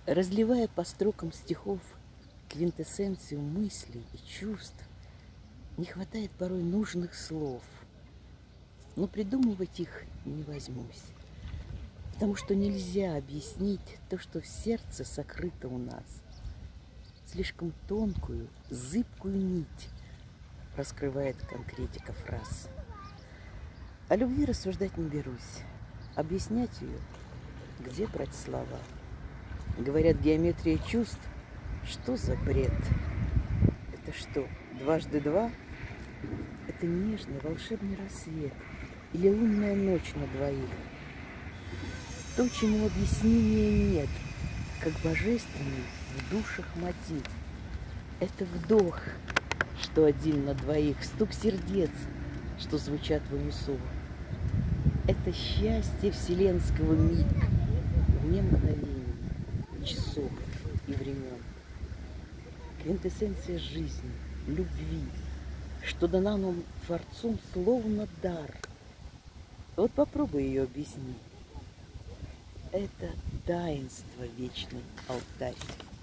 Разливая по строкам стихов квинтэссенцию мыслей и чувств, не хватает порой нужных слов, но придумывать их не возьмусь, потому что нельзя объяснить то, что в сердце сокрыто у нас. Слишком тонкую, зыбкую нить раскрывает конкретика фраз. О любви рассуждать не берусь, объяснять ее, где брать слова. Говорят, геометрия чувств, что за бред? Это что, дважды два? Это нежный волшебный рассвет или лунная ночь на двоих. То, чему объяснения нет, как божественный в душах мотив. Это вдох, что один на двоих, стук сердец, что звучат в унисон. Это счастье вселенского миг, вне мгновений, часов и времен. Квинтэссенция жизни, любви, что дана нам Творцом словно дар. Вот попробуй ее объяснить. Это таинство, вечный алтарь.